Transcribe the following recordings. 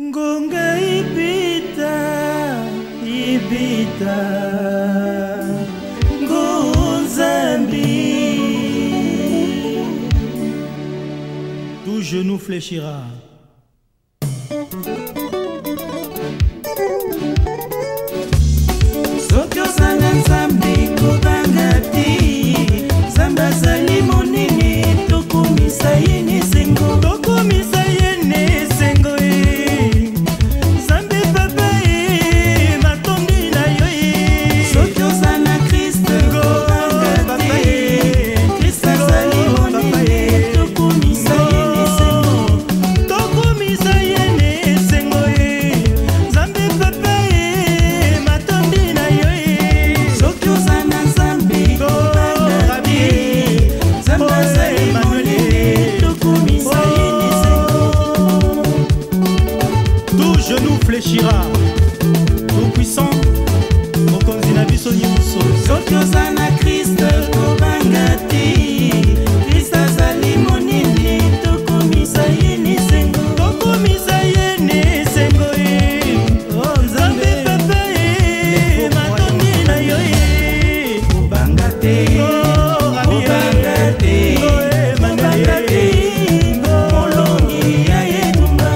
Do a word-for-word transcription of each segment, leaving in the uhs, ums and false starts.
Ngonga ibita, ibita, Ngonzambi. Tout genou fléchira. Soki ozanga Nzambe kobangati, Nzambe azali monene, tokomisa ye nesengo, tokomisa ye nesengo. Nzambe papa ye, matondi na yo ye. Soki ozana Kriste kobangati, Kriste azali monene, tokomisa ye nesengo, tokomisa ye nesengo ye. Nzambe papa ye, matondi na yo ye. Soki ozana Nzambe kobangati, Nzambe azali monene, tokomisa ye nesengo. Tout genou fléchira, tout puissant, mokonzi na biso nyonso. Soki ozana Kriste kobangati, Kriste azali monene, tokomisa ye nesengo, tokomisa ye nesengo ye. Oh Nzambe papa ye, matondi na yo ye. Kobangate, kobangate, kobangate, molongi ya etumba.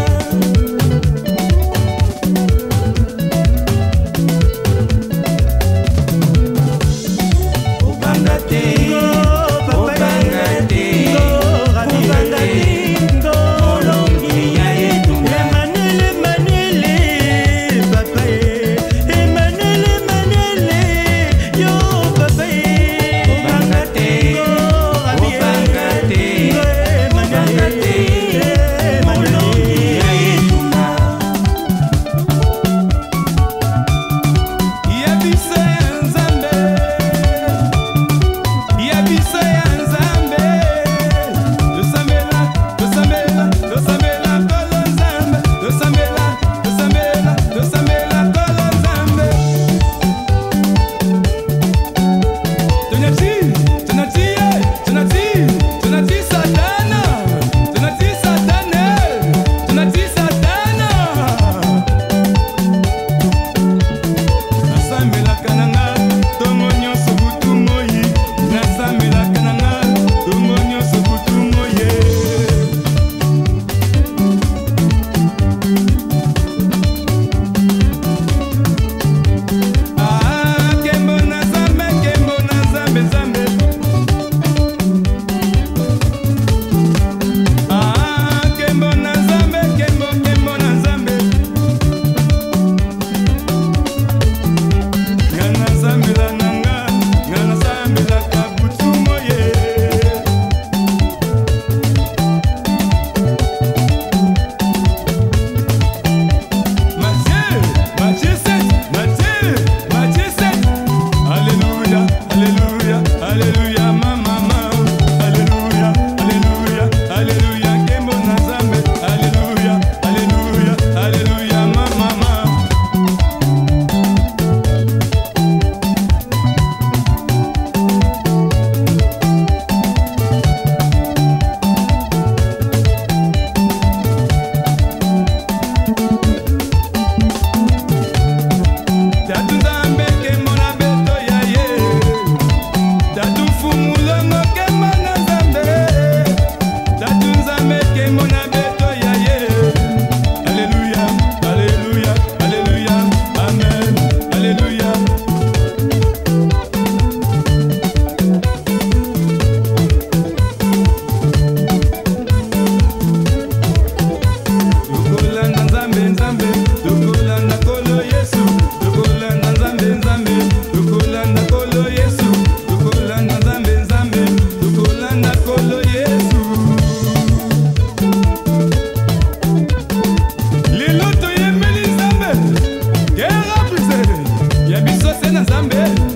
Kobangate, kobangate, kobangate, molongi ya etumba. Emmanuel, Emmanuel, papa ye. Emmanuel, Emmanuel, yo papa ye. Kobangate, kobangate, kobangate, molongi ya etumba. Yabisa ya Nzambe, Yabisa ya Nzambe, Dosambela, Dosambela, Dosambela kolo Nzambe, Dosambela, Dosambela, Dosambela kolo Nzambe. Tunati, tunati, tunati, tunati Satana, tunati Satana, tunati Satana. Nasambelaka nanga tongo nyonso butu moyi, nasambelaka nanga tongo nyonso butu moye. Ah, kembo na Nzambe, kembo na Nzambe, Nzambe. Ah, kembo na Nzambe, kembo, kembo na Nzambe. Ngana Nzambela nanga, ngana Nzambelaka butu moye. Matthieu, Matthieu sept, Matthieu, Matthieu sept. Alléluia, alléluia, alléluia, ma maman. Alléluia, alléluia, alléluia, kembo na Nzambe. Alléluia, alléluia, alléluia, ma maman. Tatu Nzambe kembo na beto ya ye, Tatu fumulongo kembo na Nzambe, Tatu Nzambe kembo na beto ya ye. Alléluia, alléluia, alléluia, amen, alléluia. Tokolanda Nzambe, Nzambe, tokolanda kolo Yesu, tokolanda Nzambe, Nzambe, tokolanda kolo Yesu, tokolanda Nzambe, Nzambe, tokolanda kolo Yesu. Lelo toyembeli Nzambe, kera brise, ya biso se na Nzambe.